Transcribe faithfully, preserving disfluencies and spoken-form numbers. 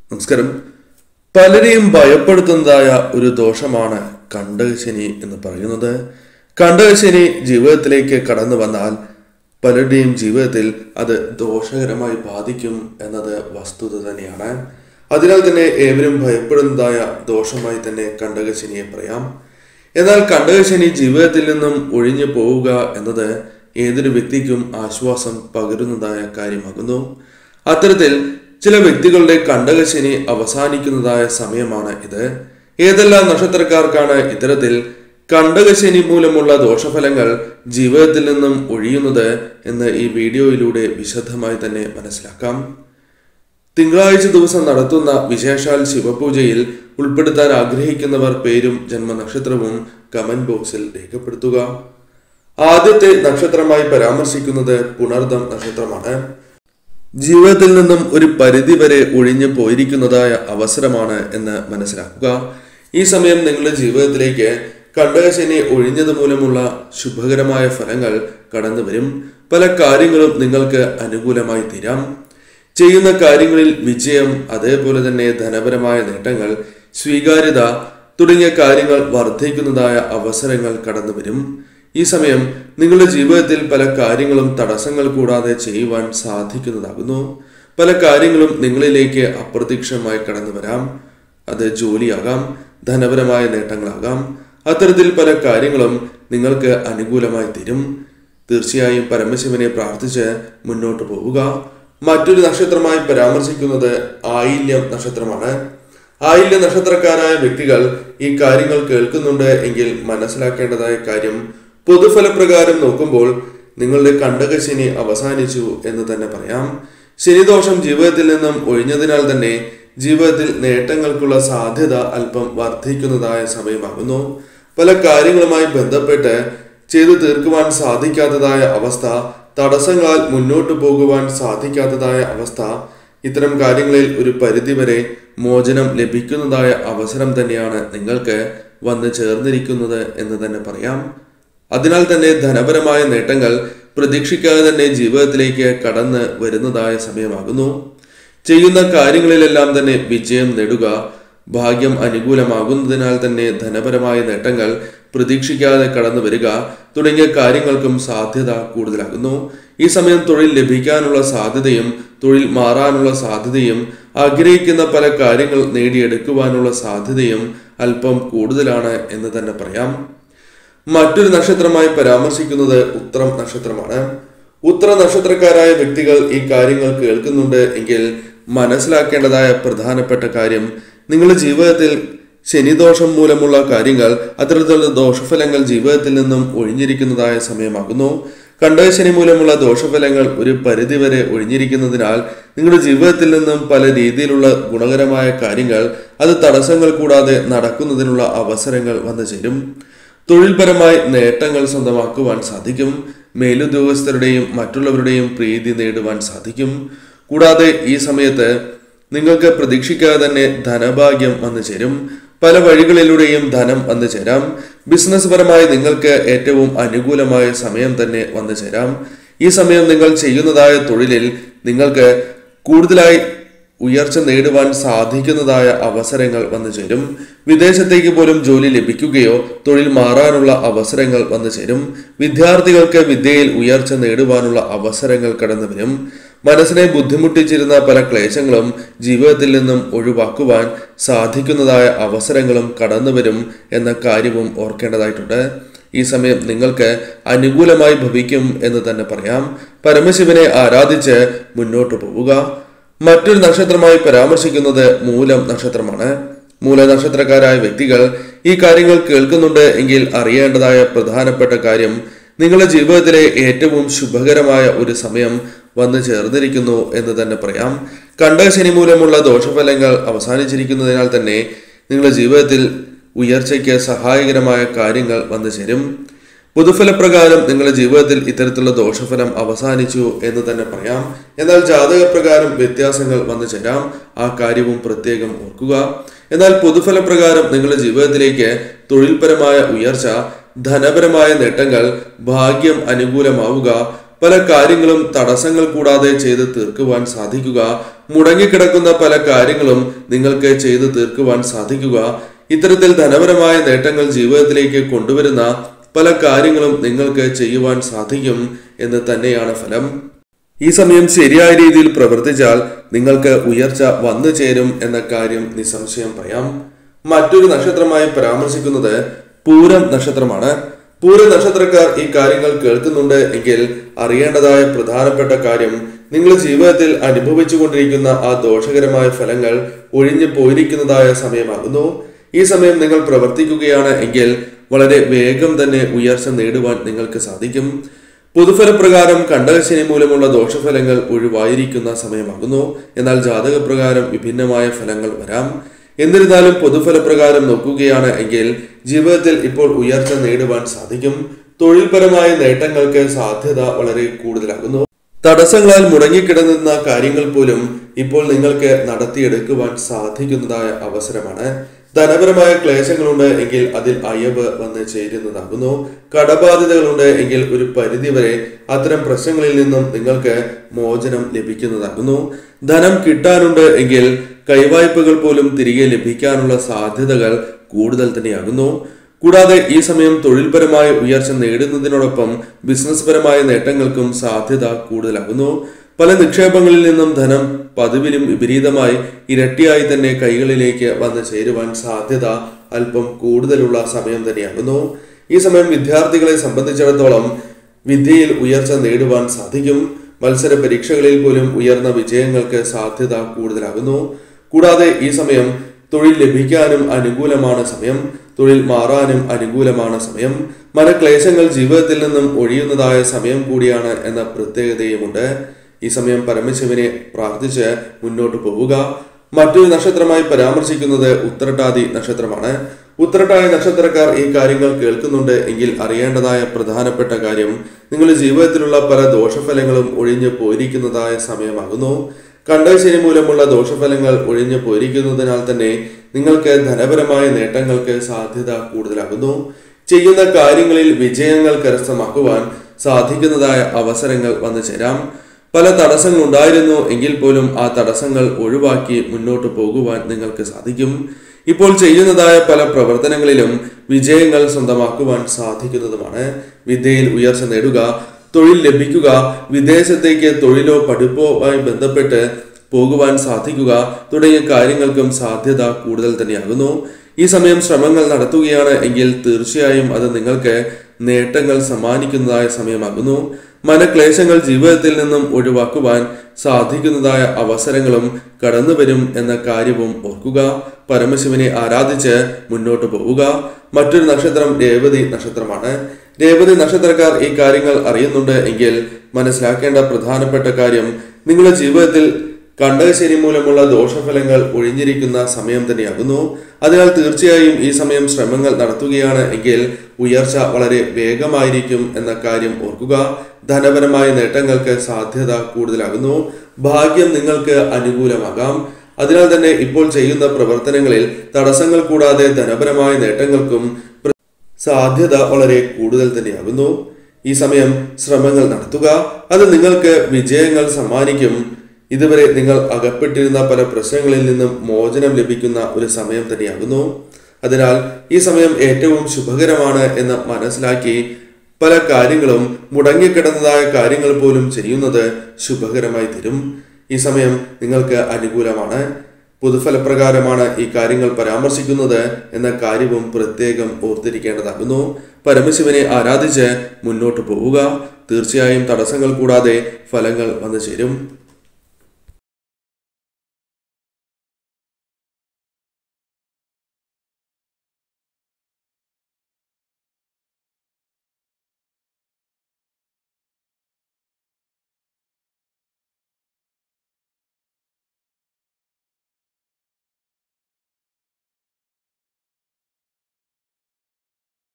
നമസ്കാരം. പലരെയും ഭയപ്പെടുത്തുന്നതായ ഒരു ദോഷമാണ് കണ്ടകശനി എന്ന് പറയുന്നത്. കണ്ടകശനി ജീവിതത്തിലേക്ക് കടന്നു വന്നാൽ പലരുടെയും ജീവിതത്തിൽ അത് ദോഷകരമായി ബാധിക്കും എന്നത് വസ്തുത തന്നെയാണ്. അതിനാൽ തന്നെ ഏവരും ഭയപ്പെടുന്നതായ ദോഷമായി തന്നെ കണ്ടകശനിയെ പറയാം. എന്നാൽ കണ്ടകശനി ജീവിതത്തിൽ നിന്നും ഒഴിഞ്ഞു പോവുക എന്നത് ഏതൊരു വ്യക്തിക്കും ആശ്വാസം പകരുന്നതായ കാര്യമാകുന്നു. അത്തരത്തിൽ ചില വ്യക്തികളുടെ കണ്ടകശനി അവസാനിക്കുന്നതായ സമയമാണ് ഇത്. ഏതെല്ലാം നക്ഷത്രക്കാർക്കാണ് ഇത്തരത്തിൽ കണ്ടകശനി മൂലമുള്ള ദോഷഫലങ്ങൾ ജീവിതത്തിൽ നിന്നും ഒഴിയുന്നത് എന്ന് ഈ വീഡിയോയിലൂടെ വിശദമായി തന്നെ മനസ്സിലാക്കാം. തിങ്കളാഴ്ച ദിവസം നടത്തുന്ന വിശേഷാൽ ശിവപൂജയിൽ ഉൾപ്പെടുത്താൻ ആഗ്രഹിക്കുന്നവർ പേരും ജന്മനക്ഷത്രവും കമന്റ് ബോക്സിൽ രേഖപ്പെടുത്തുക. ആദ്യത്തെ നക്ഷത്രമായി പരാമർശിക്കുന്നത് പുണർദം നക്ഷത്രമാണ്. ജീവിതത്തിൽ നിന്നും ഒരു പരിധി വരെ ഒഴിഞ്ഞു പോയിരിക്കുന്നതായ അവസരമാണ് എന്ന് മനസ്സിലാക്കുക. ഈ സമയം നിങ്ങളുടെ ജീവിതത്തിലേക്ക് കണ്ടകശനി ഒഴിഞ്ഞത് മൂലമുള്ള ശുഭകരമായ ഫലങ്ങൾ കടന്നു വരും. പല കാര്യങ്ങളും നിങ്ങൾക്ക് അനുകൂലമായി തീരാം. ചെയ്യുന്ന കാര്യങ്ങളിൽ വിജയം, അതേപോലെ തന്നെ ധനപരമായ നേട്ടങ്ങൾ, സ്വീകാര്യത തുടങ്ങിയ കാര്യങ്ങൾ വർദ്ധിക്കുന്നതായ അവസരങ്ങൾ കടന്നു വരും. ഈ സമയം നിങ്ങളുടെ ജീവിതത്തിൽ പല കാര്യങ്ങളും തടസ്സങ്ങൾ കൂടാതെ ചെയ്യുവാൻ സാധിക്കുന്നതാകുന്നു. പല കാര്യങ്ങളും നിങ്ങളിലേക്ക് അപ്രതീക്ഷിതമായി കടന്നു വരാം. അത് ജോലിയാകാം, ധനപരമായ നേട്ടങ്ങളാകാം. അത്തരത്തിൽ പല കാര്യങ്ങളും നിങ്ങൾക്ക് അനുകൂലമായി തീരും. തീർച്ചയായും പരമശിവനെ പ്രാർത്ഥിച്ച് മുന്നോട്ട് പോവുക. മറ്റൊരു നക്ഷത്രമായി പരാമർശിക്കുന്നത് ആയില്യം നക്ഷത്രമാണ്. ആയില്യ നക്ഷത്രക്കാരായ വ്യക്തികൾ ഈ കാര്യങ്ങൾ കേൾക്കുന്നുണ്ട് എങ്കിൽ മനസ്സിലാക്കേണ്ടതായ കാര്യം, പൊതുഫലപ്രകാരം നോക്കുമ്പോൾ നിങ്ങളുടെ കണ്ടകശനി അവസാനിച്ചു എന്ന് തന്നെ പറയാം. ശനിദോഷം ജീവിതത്തിൽ നിന്നും ഒഴിഞ്ഞതിനാൽ തന്നെ ജീവിതത്തിൽ നേട്ടങ്ങൾക്കുള്ള സാധ്യത അല്പം വർദ്ധിക്കുന്നതായ സമയമാകുന്നു. പല കാര്യങ്ങളുമായി ബന്ധപ്പെട്ട് ചെയ്തു തീർക്കുവാൻ സാധിക്കാത്തതായ അവസ്ഥ, തടസ്സങ്ങളാൽ മുന്നോട്ട് പോകുവാൻ സാധിക്കാത്തതായ അവസ്ഥ, ഇത്തരം കാര്യങ്ങളിൽ ഒരു പരിധിവരെ മോചനം ലഭിക്കുന്നതായ അവസരം തന്നെയാണ് നിങ്ങൾക്ക് വന്നു ചേർന്നിരിക്കുന്നത് എന്ന് തന്നെ പറയാം. അതിനാൽ തന്നെ ധനപരമായ നേട്ടങ്ങൾ പ്രതീക്ഷിക്കാതെ തന്നെ ജീവിതത്തിലേക്ക് കടന്ന് വരുന്നതായ സമയമാകുന്നു. ചെയ്യുന്ന കാര്യങ്ങളിലെല്ലാം തന്നെ വിജയം നേടുക, ഭാഗ്യം അനുകൂലമാകുന്നതിനാൽ തന്നെ ധനപരമായ നേട്ടങ്ങൾ പ്രതീക്ഷിക്കാതെ കടന്നു വരിക തുടങ്ങിയ കാര്യങ്ങൾക്കും സാധ്യത കൂടുതലാകുന്നു. ഈ സമയം തൊഴിൽ ലഭിക്കാനുള്ള സാധ്യതയും തൊഴിൽ മാറാനുള്ള സാധ്യതയും ആഗ്രഹിക്കുന്ന പല കാര്യങ്ങൾ നേടിയെടുക്കുവാനുള്ള സാധ്യതയും അല്പം കൂടുതലാണ് എന്ന് തന്നെ പറയാം. മറ്റൊരു നക്ഷത്രമായി പരാമർശിക്കുന്നത് ഉത്രം നക്ഷത്രമാണ്. ഉത്ര നക്ഷത്രക്കാരായ വ്യക്തികൾ ഈ കാര്യങ്ങൾ കേൾക്കുന്നുണ്ട് എങ്കിൽ മനസ്സിലാക്കേണ്ടതായ പ്രധാനപ്പെട്ട കാര്യം, നിങ്ങളുടെ ജീവിതത്തിൽ ശനിദോഷം മൂലമുള്ള കാര്യങ്ങൾ, അത്തരത്തിലുള്ള ദോഷഫലങ്ങൾ ജീവിതത്തിൽ നിന്നും ഒഴിഞ്ഞിരിക്കുന്നതായ സമയമാകുന്നു. കണ്ടകശനി മൂലമുള്ള ദോഷഫലങ്ങൾ ഒരു പരിധിവരെ ഒഴിഞ്ഞിരിക്കുന്നതിനാൽ നിങ്ങളുടെ ജീവിതത്തിൽ നിന്നും പല രീതിയിലുള്ള ഗുണകരമായ കാര്യങ്ങൾ അത് തടസ്സങ്ങൾ കൂടാതെ നടക്കുന്നതിനുള്ള അവസരങ്ങൾ വന്നു ചേരും. തൊഴിൽപരമായി നേട്ടങ്ങൾ സ്വന്തമാക്കുവാൻ സാധിക്കും. മേലുദ്യോഗസ്ഥരുടെയും മറ്റുള്ളവരുടെയും പ്രീതി നേടുവാൻ സാധിക്കും. കൂടാതെ ഈ സമയത്ത് നിങ്ങൾക്ക് പ്രതീക്ഷിക്കാതെ തന്നെ ധനഭാഗ്യം വന്നു ചേരും. പല വഴികളിലൂടെയും ധനം വന്നു ചേരാം. ബിസിനസ് പരമായി നിങ്ങൾക്ക് ഏറ്റവും അനുകൂലമായ സമയം തന്നെ വന്നു ചേരാം. ഈ സമയം നിങ്ങൾ ചെയ്യുന്നതായ തൊഴിലിൽ നിങ്ങൾക്ക് കൂടുതലായി ഉയർച്ച നേടുവാൻ സാധിക്കുന്നതായ അവസരങ്ങൾ വന്നു ചേരും. വിദേശത്തേക്ക് പോലും ജോലി ലഭിക്കുകയോ തൊഴിൽ മാറാനുള്ള അവസരങ്ങൾ വന്നു ചേരും. വിദ്യാർത്ഥികൾക്ക് വിദ്യയിൽ ഉയർച്ച നേടുവാനുള്ള അവസരങ്ങൾ കടന്നു വരും. മനസ്സിനെ ബുദ്ധിമുട്ടിച്ചിരുന്ന പല ക്ലേശങ്ങളും ജീവിതത്തിൽ നിന്നും ഒഴിവാക്കുവാൻ സാധിക്കുന്നതായ അവസരങ്ങളും കടന്നു വരും എന്ന കാര്യവും ഓർക്കേണ്ടതായിട്ടുണ്ട്. ഈ സമയം നിങ്ങൾക്ക് അനുകൂലമായി ഭവിക്കും എന്ന് തന്നെ പറയാം. പരമശിവനെ ആരാധിച്ച് മുന്നോട്ട് പോവുക. മറ്റൊരു നക്ഷത്രമായി പരാമർശിക്കുന്നത് മൂലം നക്ഷത്രമാണ്. മൂല നക്ഷത്രക്കാരായ വ്യക്തികൾ ഈ കാര്യങ്ങൾ കേൾക്കുന്നുണ്ട് എങ്കിൽ അറിയേണ്ടതായ പ്രധാനപ്പെട്ട കാര്യം, നിങ്ങളുടെ ജീവിതത്തിലെ ഏറ്റവും ശുഭകരമായ ഒരു സമയം വന്നു ചേർന്നിരിക്കുന്നു എന്ന് തന്നെ പറയാം. കണ്ടകശനി മൂലമുള്ള ദോഷഫലങ്ങൾ അവസാനിച്ചിരിക്കുന്നതിനാൽ തന്നെ നിങ്ങളുടെ ജീവിതത്തിൽ ഉയർച്ചയ്ക്ക് സഹായകരമായ കാര്യങ്ങൾ വന്നു ചേരും. പൊതുഫലപ്രകാരം നിങ്ങളുടെ ജീവിതത്തിൽ ഇത്തരത്തിലുള്ള ദോഷഫലം അവസാനിച്ചു എന്ന് തന്നെ പറയാം. എന്നാൽ ജാതകപ്രകാരം വ്യത്യാസങ്ങൾ വന്നു ചേരാം. ആ കാര്യവും പ്രത്യേകം ഓർക്കുക. എന്നാൽ പൊതുഫലപ്രകാരം നിങ്ങളുടെ ജീവിതത്തിലേക്ക് തൊഴിൽപരമായ ഉയർച്ച, ധനപരമായ നേട്ടങ്ങൾ, ഭാഗ്യം അനുകൂലമാവുക, പല കാര്യങ്ങളും തടസ്സങ്ങൾ കൂടാതെ ചെയ്ത് തീർക്കുവാൻ സാധിക്കുക. മുടങ്ങിക്കിടക്കുന്ന പല കാര്യങ്ങളും നിങ്ങൾക്ക് ചെയ്ത് തീർക്കുവാൻ സാധിക്കുക. ഇത്തരത്തിൽ ധനപരമായ നേട്ടങ്ങൾ ജീവിതത്തിലേക്ക് കൊണ്ടുവരുന്ന പല കാര്യങ്ങളും നിങ്ങൾക്ക് ചെയ്യുവാൻ സാധിക്കും എന്ന് തന്നെയാണ് ഫലം. ഈ സമയം ശരിയായ രീതിയിൽ പ്രവർത്തിച്ചാൽ നിങ്ങൾക്ക് ഉയർച്ച വന്നു ചേരും എന്ന കാര്യം നിസ്സംശയം പറയാം. മറ്റൊരു നക്ഷത്രമായി പരാമർശിക്കുന്നത് പൂരം നക്ഷത്രമാണ്. പൂരം നക്ഷത്രക്കാർ ഈ കാര്യങ്ങൾ കേൾക്കുന്നുണ്ട് എങ്കിൽ അറിയേണ്ടതായ പ്രധാനപ്പെട്ട കാര്യം, നിങ്ങൾ ജീവിതത്തിൽ അനുഭവിച്ചു കൊണ്ടിരിക്കുന്ന ആ ദോഷകരമായ ഫലങ്ങൾ ഒഴിഞ്ഞു പോയിരിക്കുന്നതായ സമയമാകുന്നു. ഈ സമയം നിങ്ങൾ പ്രവർത്തിക്കുകയാണ് എങ്കിൽ വളരെ വേഗം തന്നെ ഉയർച്ച നേടുവാൻ നിങ്ങൾക്ക് സാധിക്കും. പൊതുഫലപ്രകാരം കണ്ടകശനി മൂലമുള്ള ദോഷഫലങ്ങൾ ഒഴിവായിരിക്കുന്ന സമയമാകുന്നു. എന്നാൽ ജാതകപ്രകാരം വിഭിന്നമായ ഫലങ്ങൾ വരാം. എന്നിരുന്നാലും പൊതുഫലപ്രകാരം നോക്കുകയാണ് എങ്കിൽ ജീവിതത്തിൽ ഇപ്പോൾ ഉയർച്ച നേടുവാൻ സാധിക്കും. തൊഴിൽപരമായ നേട്ടങ്ങൾക്ക് സാധ്യത വളരെ കൂടുതലാകുന്നു. തടസ്സങ്ങളാൽ മുടങ്ങിക്കിടന്ന കാര്യങ്ങൾ പോലും ഇപ്പോൾ നിങ്ങൾക്ക് നടത്തിയെടുക്കുവാൻ സാധിക്കുന്നതായ അവസരമാണ്. ധനപരമായ ക്ലേശങ്ങളുണ്ട് എങ്കിൽ അതിൽ അയവ് വന്ന് ചേരുന്നതാകുന്നു. കടബാധ്യതകളുണ്ട് എങ്കിൽ ഒരു പരിധിവരെ അത്തരം പ്രശ്നങ്ങളിൽ നിന്നും നിങ്ങൾക്ക് മോചനം ലഭിക്കുന്നതാകുന്നു. ധനം കിട്ടാനുണ്ട് എങ്കിൽ കൈവായ്പകൾ പോലും തിരികെ ലഭിക്കാനുള്ള സാധ്യതകൾ കൂടുതൽ തന്നെയാകുന്നു. കൂടാതെ ഈ സമയം തൊഴിൽപരമായ ഉയർച്ച നേടുന്നതിനോടൊപ്പം ബിസിനസ് പരമായ നേട്ടങ്ങൾക്കും സാധ്യത കൂടുതലാകുന്നു. പല നിക്ഷേപങ്ങളിൽ നിന്നും ധനം പതിവിലും വിപരീതമായി ഇരട്ടിയായി തന്നെ കൈകളിലേക്ക് വന്നു ചേരുവാൻ സാധ്യത അല്പം കൂടുതലുള്ള സമയം തന്നെയാകുന്നു. ഈ സമയം വിദ്യാർത്ഥികളെ സംബന്ധിച്ചിടത്തോളം വിദ്യയിൽ ഉയർച്ച നേടുവാൻ സാധിക്കും. മത്സര പരീക്ഷകളിൽ പോലും ഉയർന്ന വിജയങ്ങൾക്ക് സാധ്യത കൂടുതലാകുന്നു. കൂടാതെ ഈ സമയം തൊഴിൽ ലഭിക്കാനും അനുകൂലമാണ് സമയം. തൊഴിൽ മാറാനും അനുകൂലമാണ് സമയം. മനക്ലേശങ്ങൾ ജീവിതത്തിൽ നിന്നും ഒഴിയുന്നതായ സമയം കൂടിയാണ് എന്ന പ്രത്യേകതയുമുണ്ട്. ഈ സമയം പരമശിവനെ പ്രാർത്ഥിച്ച് മുന്നോട്ട് പോവുക. മറ്റൊരു നക്ഷത്രമായി പരാമർശിക്കുന്നത് ഉത്രട്ടാതി നക്ഷത്രമാണ്. ഉത്രട്ടാതി നക്ഷത്രക്കാർ ഈ കാര്യങ്ങൾ കേൾക്കുന്നുണ്ട് എങ്കിൽ അറിയേണ്ടതായ പ്രധാനപ്പെട്ട കാര്യം, നിങ്ങളുടെ ജീവിതത്തിലുള്ള പല ദോഷഫലങ്ങളും ഒഴിഞ്ഞു പോയിരിക്കുന്നതായ സമയമാകുന്നു. കണ്ടകശനി മൂലമുള്ള ദോഷഫലങ്ങൾ ഒഴിഞ്ഞു പോയിരിക്കുന്നതിനാൽ തന്നെ നിങ്ങൾക്ക് ധനപരമായ നേട്ടങ്ങൾക്ക് സാധ്യത കൂടുതലാകുന്നു. ചെയ്യുന്ന കാര്യങ്ങളിൽ വിജയങ്ങൾ കരസ്ഥമാക്കുവാൻ സാധിക്കുന്നതായ അവസരങ്ങൾ വന്നു ചേരാം. പല തടസ്സങ്ങൾ ഉണ്ടായിരുന്നു എങ്കിൽ പോലും ആ തടസ്സങ്ങൾ ഒഴിവാക്കി മുന്നോട്ട് പോകുവാൻ നിങ്ങൾക്ക് സാധിക്കും. ഇപ്പോൾ ചെയ്യുന്നതായ പല പ്രവർത്തനങ്ങളിലും വിജയങ്ങൾ സ്വന്തമാക്കുവാൻ സാധിക്കുന്നതുമാണ്. വിദ്യയിൽ ഉയർച്ച നേടുക, തൊഴിൽ ലഭിക്കുക, വിദേശത്തേക്ക് തൊഴിലോ പഠിപ്പോ ബന്ധപ്പെട്ട് പോകുവാൻ സാധിക്കുക തുടങ്ങിയ കാര്യങ്ങൾക്കും സാധ്യത കൂടുതൽ തന്നെയാകുന്നു. ഈ സമയം ശ്രമങ്ങൾ നടത്തുകയാണ് എങ്കിൽ തീർച്ചയായും അത് നിങ്ങൾക്ക് നേട്ടങ്ങൾ സമ്മാനിക്കുന്നതായ സമയമാകുന്നു. മനക്ലേശങ്ങൾ ജീവിതത്തിൽ നിന്നും ഒഴിവാക്കുവാൻ സാധിക്കുന്നതായ അവസരങ്ങളും കടന്നു വരും എന്ന കാര്യവും ഓർക്കുക. പരമശിവനെ ആരാധിച്ച് മുന്നോട്ട് പോവുക. മറ്റൊരു നക്ഷത്രം രേവതി നക്ഷത്രമാണ്. രേവതി നക്ഷത്രക്കാർ ഈ കാര്യങ്ങൾ അറിയുന്നുണ്ട് എങ്കിൽ മനസ്സിലാക്കേണ്ട പ്രധാനപ്പെട്ട കാര്യം, നിങ്ങളുടെ ജീവിതത്തിൽ കണ്ടകശനി മൂലമുള്ള ദോഷഫലങ്ങൾ ഒഴിഞ്ഞിരിക്കുന്ന സമയം തന്നെയാകുന്നു. അതിനാൽ തീർച്ചയായും ഈ സമയം ശ്രമങ്ങൾ നടത്തുകയാണ് എങ്കിൽ ഉയർച്ച വളരെ വേഗമായിരിക്കും എന്ന കാര്യം ഓർക്കുക. ധനപരമായ നേട്ടങ്ങൾക്ക് സാധ്യത കൂടുതലാകുന്നു. ഭാഗ്യം നിങ്ങൾക്ക് അനുകൂലമാകാം. അതിനാൽ തന്നെ ഇപ്പോൾ ചെയ്യുന്ന പ്രവർത്തനങ്ങളിൽ തടസ്സങ്ങൾ കൂടാതെ ധനപരമായ നേട്ടങ്ങൾക്കും സാധ്യത വളരെ കൂടുതൽ തന്നെയാകുന്നു. ഈ സമയം ശ്രമങ്ങൾ നടത്തുക, അത് നിങ്ങൾക്ക് വിജയങ്ങൾ സമ്മാനിക്കും. ഇതുവരെ നിങ്ങൾ അകപ്പെട്ടിരുന്ന പല പ്രശ്നങ്ങളിൽ നിന്നും മോചനം ലഭിക്കുന്ന ഒരു സമയം തന്നെയാകുന്നു. അതിനാൽ ഈ സമയം ഏറ്റവും ശുഭകരമാണ് എന്ന് മനസ്സിലാക്കി പല കാര്യങ്ങളും മുടങ്ങിക്കിടന്നതായ കാര്യങ്ങൾ പോലും ചെയ്യുന്നത് ശുഭകരമായി തീരും. ഈ സമയം നിങ്ങൾക്ക് അനുകൂലമാണ്. പൊതുഫലപ്രകാരമാണ് ഈ കാര്യങ്ങൾ പരാമർശിക്കുന്നത് എന്ന കാര്യവും പ്രത്യേകം ഓർത്തിരിക്കേണ്ടതാകുന്നു. പരമശിവനെ ആരാധിച്ച് മുന്നോട്ട് പോവുക. തീർച്ചയായും തടസ്സങ്ങൾ കൂടാതെ ഫലങ്ങൾ വന്നു ചേരും.